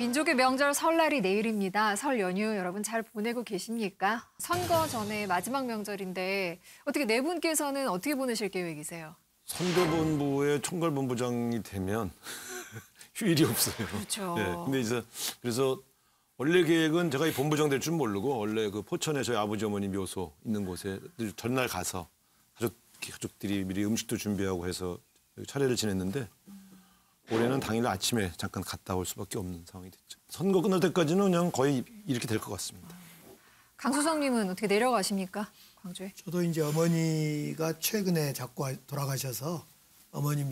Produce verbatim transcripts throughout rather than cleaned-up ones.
민족의 명절 설날이 내일입니다. 설 연휴 여러분 잘 보내고 계십니까? 선거 전에 마지막 명절인데 어떻게 네 분께서는 어떻게 보내실 계획이세요? 선거본부의 총괄본부장이 되면 휴일이 없어요. 그렇죠. 네, 근데 이제 그래서 원래 계획은 제가 이 본부장 될 줄 모르고 원래 그 포천에 저희 아버지 어머니 묘소 있는 곳에 전날 가서 가족 가족들이 미리 음식도 준비하고 해서 차례를 지냈는데 올해는 당일 아침에 잠깐 갔다 올 수밖에 없는 상황이 됐죠. 선거 끝날 때까지는 그냥 거의 이렇게 될 것 같습니다. 강수성님은 어떻게 내려가십니까? 광주에? 저도 이제 어머니가 최근에 자꾸 돌아가셔서 어머니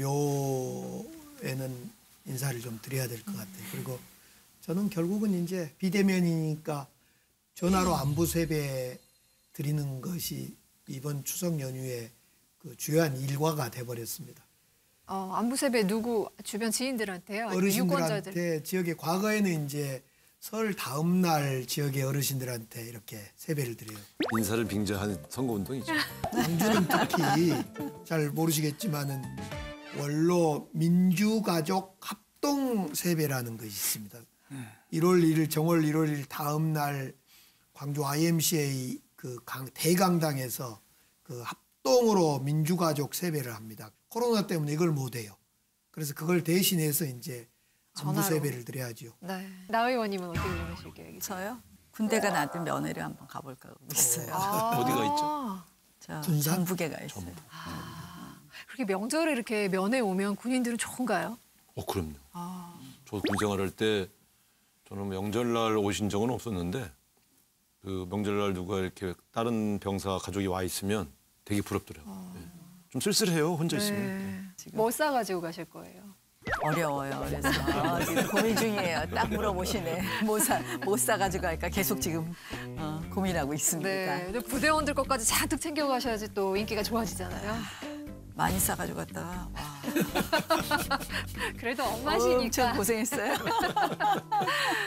묘에는 인사를 좀 드려야 될 것 같아요. 그리고 저는 결국은 이제 비대면이니까 전화로 안부 세배 드리는 것이 이번 추석 연휴에 그 주요한 일과가 돼버렸습니다. 어, 안부 세배 누구 주변 지인들한테요? 어르신들한테 유권자들. 지역에 과거에는 이제 설 다음 날 지역의 어르신들한테 이렇게 세배를 드려요. 인사를 빙자한 선거운동이죠. 광주는 특히 잘 모르시겠지만은 원로 민주가족 합동 세배라는 것이 있습니다. 일월 일일 정월 일월 일일 다음 날 광주 아이엠씨에이 그 강, 대강당에서 그 합동으로 민주가족 세배를 합니다. 코로나 때문에 이걸 못 해요. 그래서 그걸 대신해서 이제 안부 세배를 드려야죠. 네. 나 의원님은 어떻게 보내실 계획이세요? 저요? 군대가 나한테 면회를 한번 가볼까 하고 있어요. 아. 어디가 있죠? 저 군산? 전북에 가 있어요. 아. 그렇게 명절에 이렇게 면회 오면 군인들은 좋은가요? 어, 그럼요. 아. 저 군생활할 때 저는 명절날 오신 적은 없었는데 그 명절날 누가 이렇게 다른 병사 가족이 와 있으면 되게 부럽더라고요. 어. 네. 좀 쓸쓸해요, 혼자 네. 있으면. 지금. 뭐 싸가지고 가실 거예요? 어려워요. 그래서 아, 지금 고민 중이에요. 딱 물어보시네. 못 사, 못 사가지고 갈까 계속 지금 어, 고민하고 있습니다. 네. 근데 부대원들 것까지 잔뜩 챙겨가셔야지 또 인기가 좋아지잖아요. 많이 싸가지고 갔다가 와. 그래도 엄청 엄마시니까. 고생했어요.